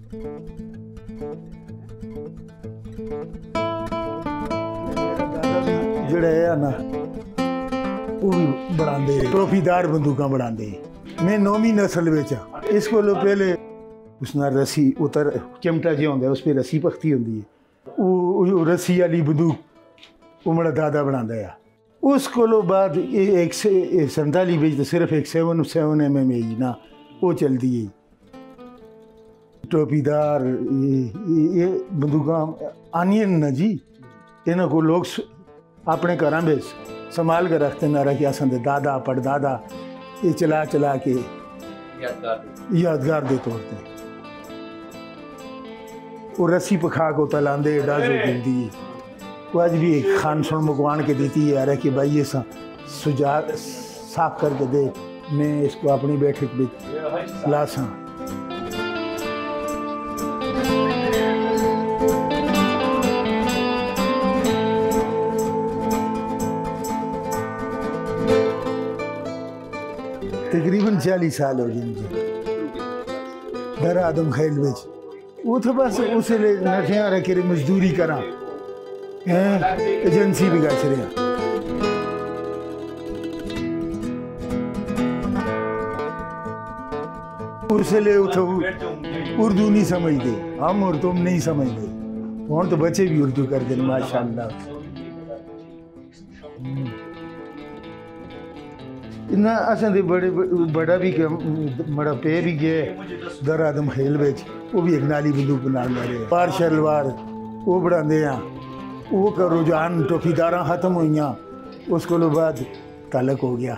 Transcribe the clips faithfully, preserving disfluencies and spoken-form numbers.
جڑا ہے نا وہ بھی بڑھاندے ٹروفیدار بندوقاں بڑھاندے میں نومی نسل وچ اس کو پہلے اس نہ رسی اتر چمٹا جہا ہوندا اس پہ رسی پختی ہوندی ہے وہ رسی والی بندوق وہ میرا دادا بناتا ہے اس کو بعد ایک سنتالی بچ صرف ایک سیون سیون ایم ایم اے نا وہ چلتی ہے ٹوپیدار یہ بندوقاں آنین نا جی انہوں کو لوگ اپنے گھراں میں سنبھال کر رکھتے نہ رکھے اساں دے دادا پڑ دادا یہ چلا چلا کے یادگار دے طور پہ وہ رسی پکھا کو تلاندے ڈازو دیندی وہ آج بھی ایک خان سن مکوان کے دیتی ہے کہ بھائی یہ سجا صاف کر کے دے میں اس کو اپنی بیٹھک میں لاساں تقریباً چالیس سال ہو گئے مجھے در آدم خیل بچ وہ تو بس اسے لے نٹھیاں رکھے مزدوری کرا ایجنسی بھی گاچ رہے ہیں اسے لے اردو نہیں سمجھتے ہم اور تم نہیں سمجھتے وہاں تو بچے بھی اردو کر دیں ماشاءاللہ اتنا اساں دے بڑے بڑا بھی بڑا پے بھی گیا در آدم خیل بیچ وہ بھی ایک نالی بندوق بنا رہے پار شلوار وہ بڑھا دے ہیں وہ کا رجحان ٹوفیداراں ختم ہوئیاں اس کو بعد تعلق ہو گیا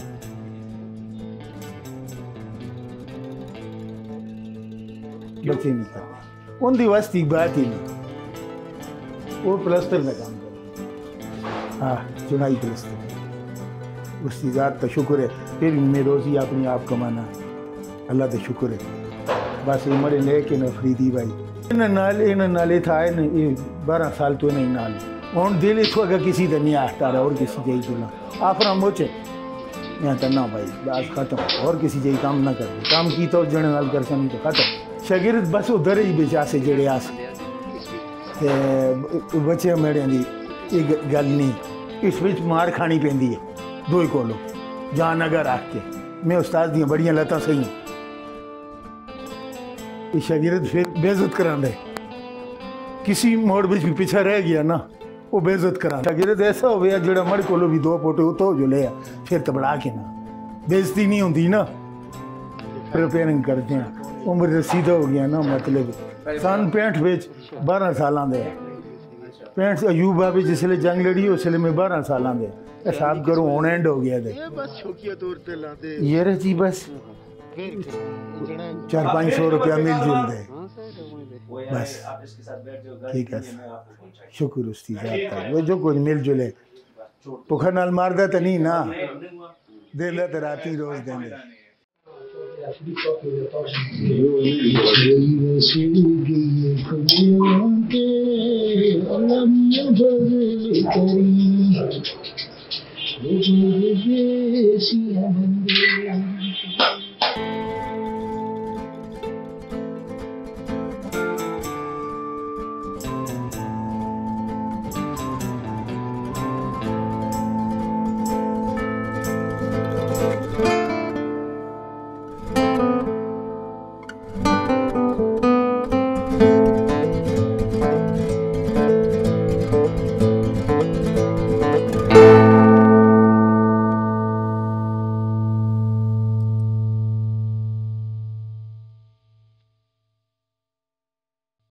بچے نہیں کرتے ان دی واسطی بات ہی نہیں وہ پلسٹر میں کام کرے ہاں چنائی پلسٹر اس کی ذات کا شکر ہے پھر میں روزی اپنی آپ کمانا اللہ کا شکر ہے بس عمر لے کے نہ فریدی بھائی انہیں نالے انہیں نالے تھا بارہ سال تو نہیں نال ہوں دل اس کو اگر کسی دن نہیں آتا رہا اور کسی جائی تو نہ آفرا موچے یہاں تو نہ بھائی بس ختم اور کسی جائی کام نہ کر دے کام کی تو جڑے نال کر سنی تو ختم شاگرد بس وہ در ہی بچا سے جڑے آس بچے میرے دی یہ گل نہیں اس وچ مار کھانی پیندی ہے دو ہی کولو جان اگر آکھ کے میں استاد دیاں بڑیاں لتاں صحیح ہیں یہ شاگرد پھر بے عزت کران دے کسی موڑ بچ بھی پیچھا رہ گیا نا وہ بے عزت کران شاگرد ایسا ہو گیا جڑا مڑ کولو بھی دو پوٹے اتو جو لے پھر تبڑا کے نا بے عزتی نہیں ہوندی نا پریپیرنگ کرتے ہیں عمر رسیدہ ہو گیا نا مطلب سان پینٹ بچ بارہ سالان دے پینٹ ایوب بابی جس لئے جنگ لڑی اس لئے میں بارہ سالان دے حساب کروں اون اینڈ ہو گیا دے یہ رہتی بس چار پانچ سو روپیہ مل جل دے بس ٹھیک ہے شکر اس کی ذات ہے وہ جو کچھ مل جلے پکھر نال ماردہ تا نہیں نا دے لے تراتی روز دیں دے Thank you.